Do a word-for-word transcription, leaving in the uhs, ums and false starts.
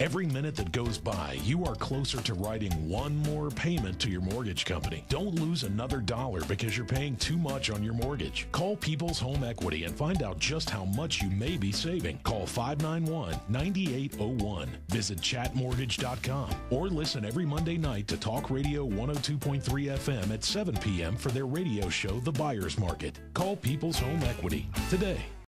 Every minute that goes by, you are closer to writing one more payment to your mortgage company. Don't lose another dollar because you're paying too much on your mortgage. Call People's Home Equity and find out just how much you may be saving. Call five nine one, nine eight zero one. Visit chat mortgage dot com or listen every Monday night to Talk Radio one oh two point three F M at seven p.m. for their radio show, The Buyer's Market. Call People's Home Equity today.